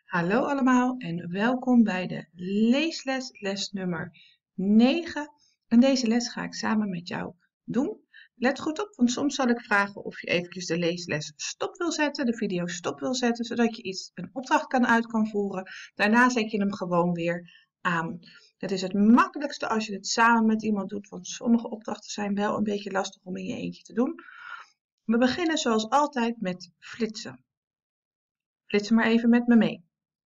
Hallo allemaal en welkom bij de leesles, les nummer 9. En deze les ga ik samen met jou doen. Let goed op, want soms zal ik vragen of je eventjes de leesles stop wil zetten, de video stop wil zetten, zodat je een opdracht kan voeren. Daarna zet je hem gewoon weer aan. Het is het makkelijkste als je het samen met iemand doet, want sommige opdrachten zijn wel een beetje lastig om in je eentje te doen. We beginnen zoals altijd met flitsen. Flitsen maar even met me mee.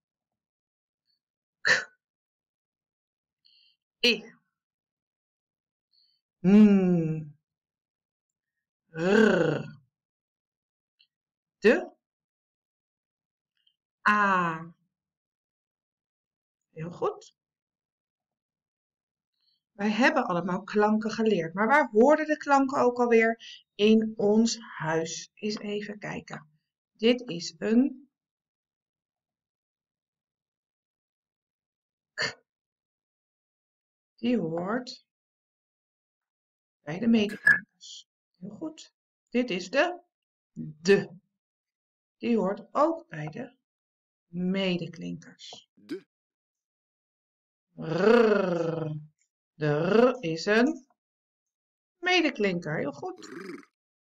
I. R. De. A. Heel goed. Wij hebben allemaal klanken geleerd, maar waar hoorden de klanken ook alweer? In ons huis. Eens even kijken. Dit is een k. Die hoort bij de medeklinkers. Heel goed. Dit is de d. Die hoort ook bij de medeklinkers. De. R. De r is een medeklinker. Heel goed. R.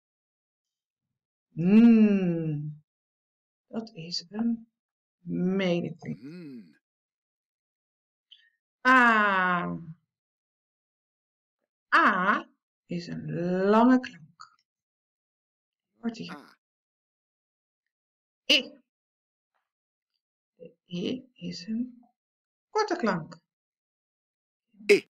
Dat is een medeklinker. N. A. A is een lange klank. Hoort hier. A. I. De I is een korte klank. I.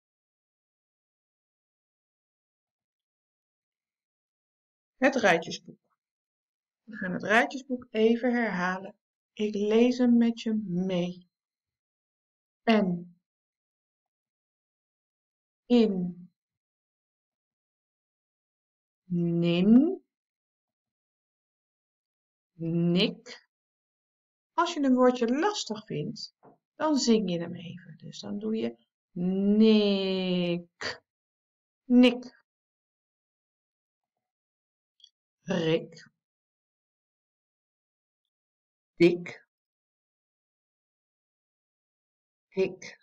Het rijtjesboek. We gaan het rijtjesboek even herhalen. Ik lees hem met je mee. En. In. Nin. Nik. Als je een woordje lastig vindt, dan zing je hem even. Dus dan doe je nik. Nik. Rik. Dik. Hik.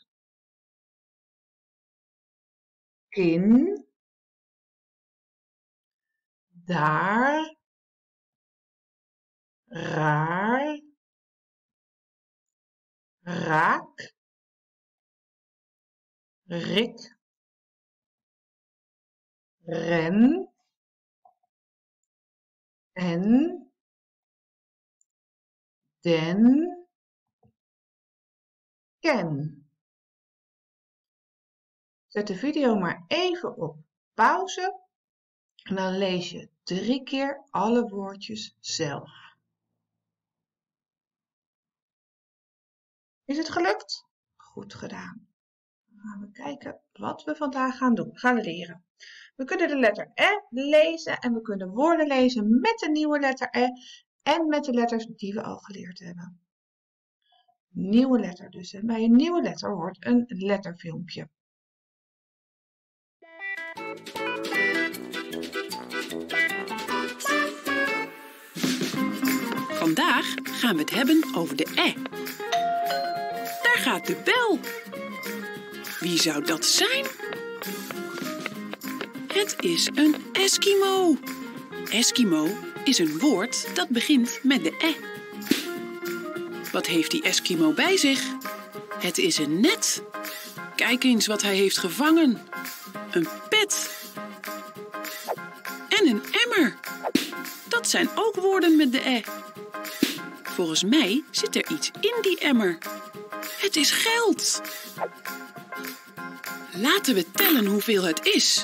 Kin. Daar. Raar. Raak. Rik. Ren. En. Den. Ken. Zet de video maar even op pauze en dan lees je 3 keer alle woordjes zelf. Is het gelukt? Goed gedaan. Dan gaan we kijken wat we vandaag gaan leren. We kunnen de letter E lezen en we kunnen woorden lezen met de nieuwe letter E en met de letters die we al geleerd hebben. Nieuwe letter dus. En bij een nieuwe letter hoort een letterfilmpje. Vandaag gaan we het hebben over de E. Daar gaat de bel. Wie zou dat zijn? Het is een Eskimo. Eskimo is een woord dat begint met de E. Wat heeft die Eskimo bij zich? Het is een net. Kijk eens wat hij heeft gevangen. Een pet. En een emmer. Dat zijn ook woorden met de E. Volgens mij zit er iets in die emmer. Het is geld. Laten we tellen hoeveel het is.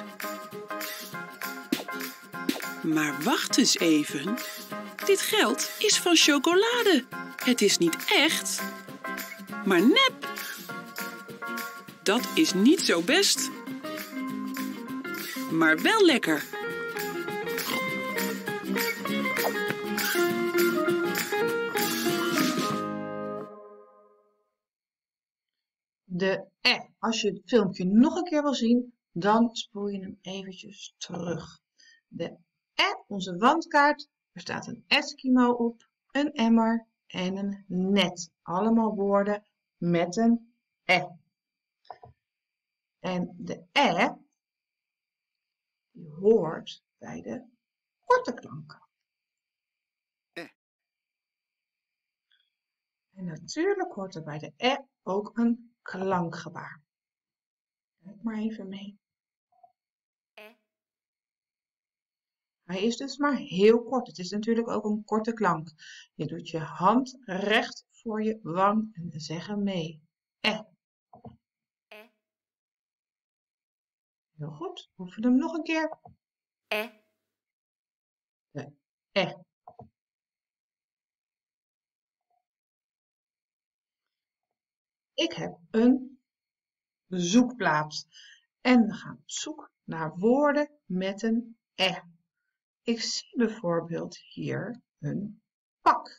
Maar wacht eens even. Dit geld is van chocolade. Het is niet echt, maar nep. Dat is niet zo best. Maar wel lekker. De E. Als je het filmpje nog een keer wil zien, dan spoel je hem eventjes terug. De E, onze wandkaart, er staat een Eskimo op, een emmer, en een net. Allemaal woorden met een e. En de e, die hoort bij de korte klanken. En natuurlijk hoort er bij de e ook een klankgebaar. Kijk maar even mee. Hij is dus maar heel kort. Het is natuurlijk ook een korte klank. Je doet je hand recht voor je wang en zeg hem mee. Heel goed. Oefen hem nog een keer. De e. Ik heb een zoekplaat. En we gaan op zoek naar woorden met een e. Ik zie bijvoorbeeld hier een pak.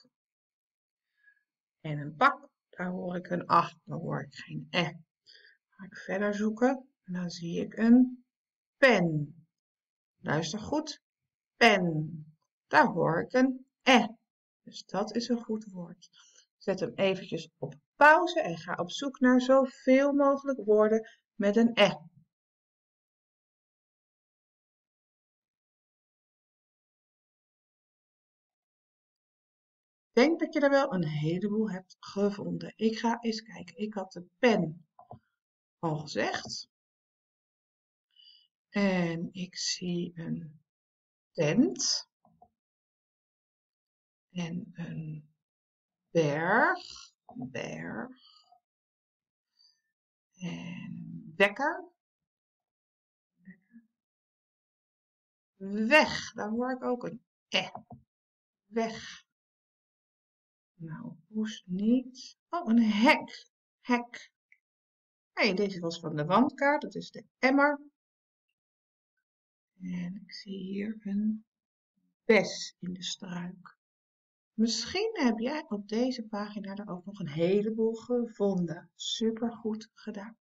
En een pak, daar hoor ik een a, daar hoor ik geen e. Ga ik verder zoeken en dan zie ik een pen. Luister goed, pen. Daar hoor ik een e. Dus dat is een goed woord. Zet hem eventjes op pauze en ga op zoek naar zoveel mogelijk woorden met een e. Ik denk dat je er wel een heleboel hebt gevonden. Ik ga eens kijken. Ik had de pen al gezegd. En ik zie een tent. En een berg. En wekker. Weg. Daar hoor ik ook een e. Weg. Nou, hoes niet. Oh, een hek. Hek. Hey, deze was van de wandkaart. Dat is de emmer. En ik zie hier een bes in de struik. Misschien heb jij op deze pagina er ook nog een heleboel gevonden. Super goed gedaan.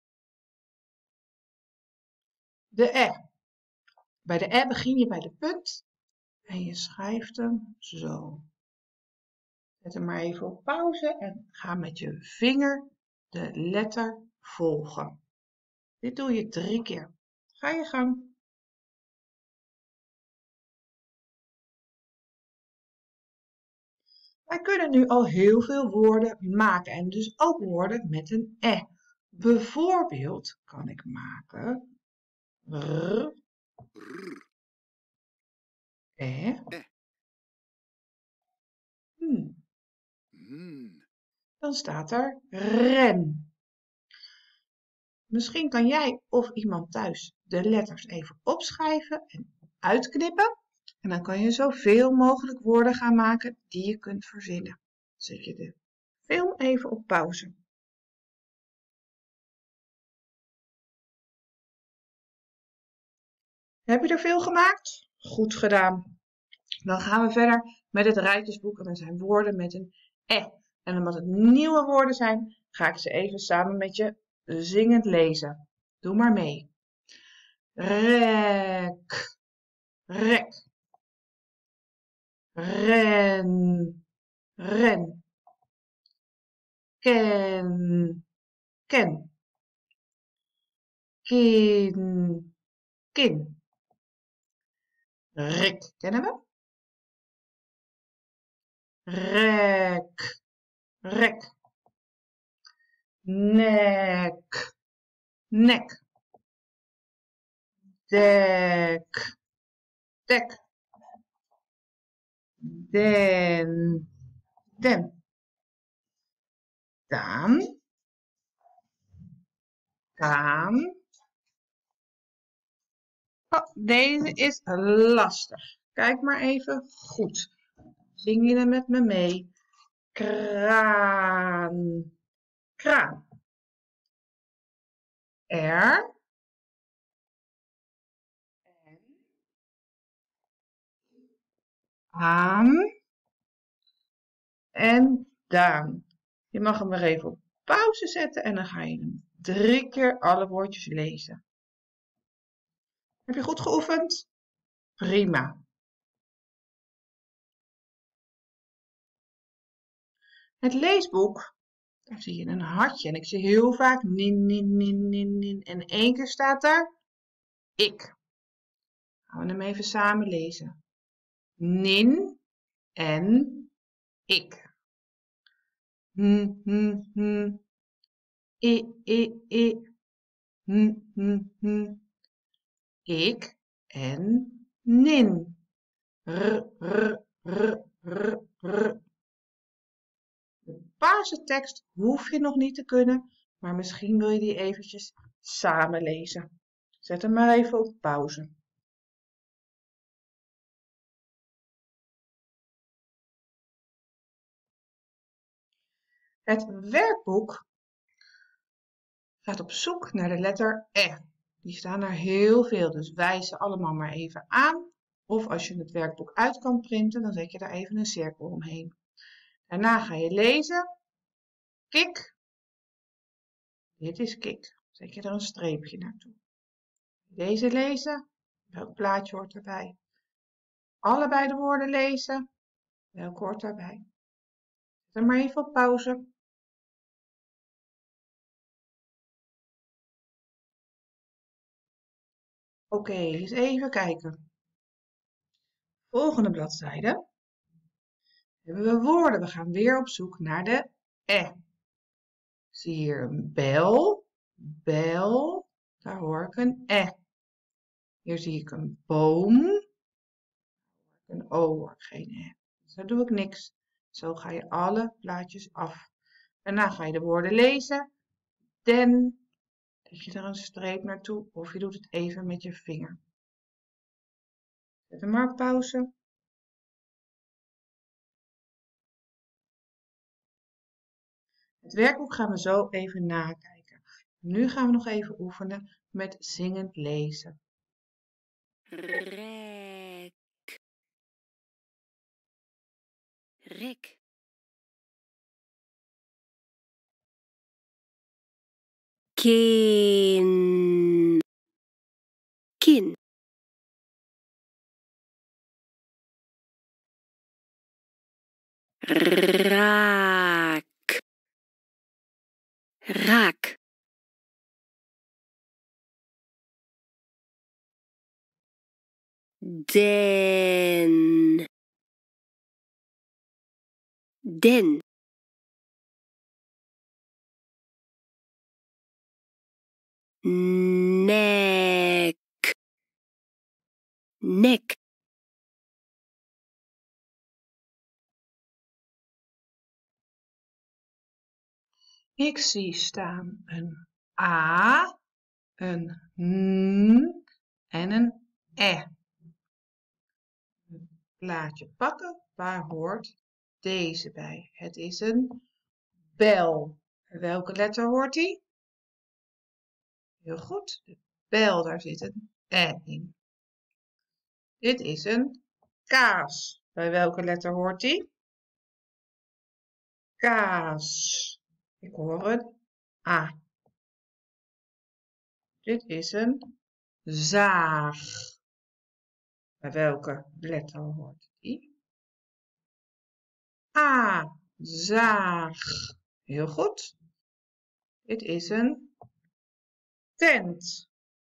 De e. Bij de e begin je bij de punt en je schrijft hem zo. Zet hem maar even op pauze en ga met je vinger de letter volgen. Dit doe je 3 keer. Ga je gang. Wij kunnen nu al heel veel woorden maken en dus ook woorden met een e. Bijvoorbeeld kan ik maken r, e, dan staat er ren. Misschien kan jij of iemand thuis de letters even opschrijven en uitknippen. En dan kan je zoveel mogelijk woorden gaan maken die je kunt verzinnen. Zet je de film even op pauze. Heb je er veel gemaakt? Goed gedaan. Dan gaan we verder met het rijtjesboek en er zijn woorden met een e. En omdat het nieuwe woorden zijn, ga ik ze even samen met je zingend lezen. Doe maar mee. Rek, rek. Ren, ren. Ken, ken. Kin, kin. Rik, kennen we? Rek, rek. Nek, nek. Dek, dek. Den, den. Daan, kaan. Oh, deze is lastig. Kijk maar even goed. Zing je er met me mee? Kraan, kraan. Er. Aan. En Daan. Je mag hem weer even op pauze zetten en dan ga je hem 3 keer alle woordjes lezen. Heb je goed geoefend? Prima. Het leesboek, daar zie je een hartje en ik zie heel vaak nin, nin, nin, nin, nin. En 1 keer staat er ik. Gaan we hem even samen lezen. Nin en ik. I. Ik en nin. R. De paarse tekst hoef je nog niet te kunnen, maar misschien wil je die eventjes samen lezen. Zet hem maar even op pauze. Het werkboek gaat op zoek naar de letter E. Die staan er heel veel, dus wijs ze allemaal maar even aan. Of als je het werkboek uit kan printen, dan zet je daar even een cirkel omheen. Daarna ga je lezen. Kik. Dit is kik. Zet je er een streepje naartoe. Deze lezen. Welk plaatje hoort erbij? Allebei de woorden lezen. Welk hoort daarbij? Zet hem maar even op pauze. Oké, eens even kijken. Volgende bladzijde. Hebben we woorden. We gaan weer op zoek naar de E. Zie hier een bel. Bel. Daar hoor ik een E. Hier zie ik een boom. Een O hoor ik geen E. Dus daar doe ik niks. Zo ga je alle plaatjes af. Daarna ga je de woorden lezen. Den. Zet je er een streep naartoe of je doet het even met je vinger. Zet hem maar op pauze. Het werkboek gaan we zo even nakijken. Nu gaan we nog even oefenen met zingend lezen. Rek. Rek. Kin. Kin. Raak. Raak. Den. Den. Nek. Nek. Ik zie staan een A, een N en een E. Een plaatje pakken, waar hoort deze bij? Het is een bel. Welke letter hoort die? Heel goed, de bel, daar zit een E in. Dit is een kaas. Bij welke letter hoort die? Kaas. Ik hoor een A. Dit is een zaag. Bij welke letter hoort die? A. Zaag. Heel goed. Dit is een tent.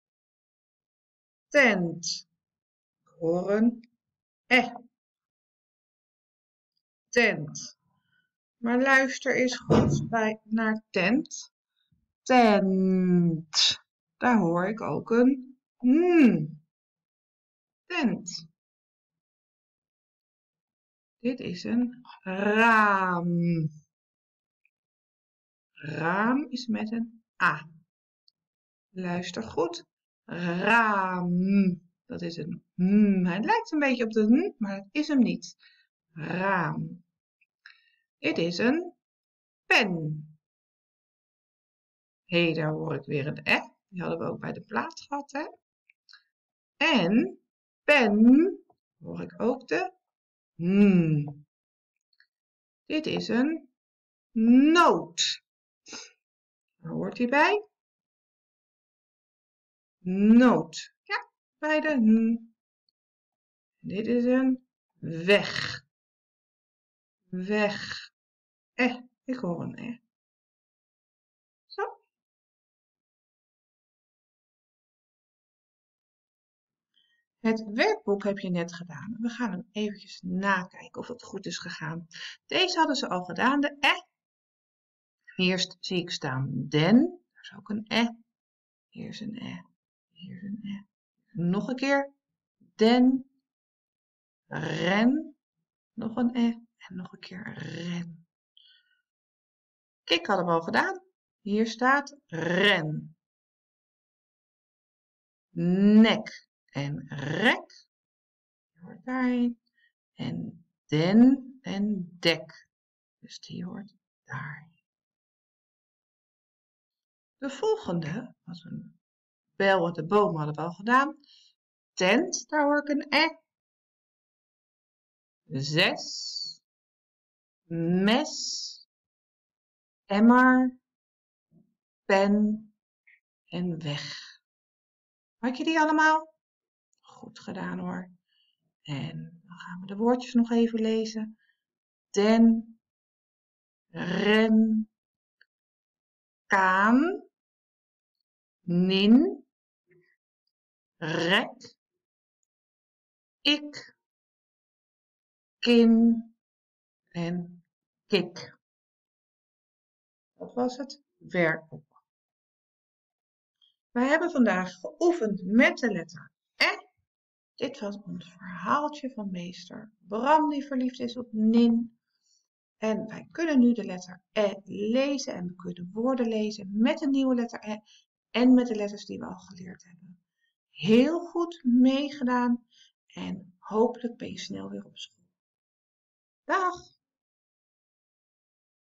Tent. Ik hoor een E. Tent. Maar luister eens goed naar tent. Tent. Daar hoor ik ook een N. Tent. Dit is een raam. Raam is met een A. Luister goed. Raam. Dat is een Hij lijkt een beetje op de N, maar het is hem niet. Raam. Dit is een pen. Hé, daar hoor ik weer een E. Die hadden we ook bij de plaat gehad, hè? En pen hoor ik ook de N. Dit is een noot. Waar hoort die bij? Noot. Ja, bij de N. Dit is een weg. Weg. Ik hoor een Zo. Het werkboek heb je net gedaan. We gaan hem eventjes nakijken of het goed is gegaan. Deze hadden ze al gedaan, de Eerst zie ik staan den. Daar is ook een Hier is een Hier is een Nog een keer. Den. Ren. Nog een en nog een keer ren. Kik hadden we al gedaan. Hier staat ren. Nek en rek. Die hoort daarheen. En den en dek. Dus die hoort daarheen. De volgende was een bel uit de boom hadden we al gedaan. Tent, daar hoor ik een 6. Mes. Emmer. Pen. En weg. Had je die allemaal? Goed gedaan hoor. En dan gaan we de woordjes nog even lezen. Den. Ren. Kaan. Nin. Rek. Ik. Kin. En kik. Dat was het werkboek. Wij hebben vandaag geoefend met de letter E. Dit was ons verhaaltje van meester Bram die verliefd is op Nin. En wij kunnen nu de letter E lezen en we kunnen woorden lezen met de nieuwe letter E en met de letters die we al geleerd hebben. Heel goed meegedaan en hopelijk ben je snel weer op school. Dag!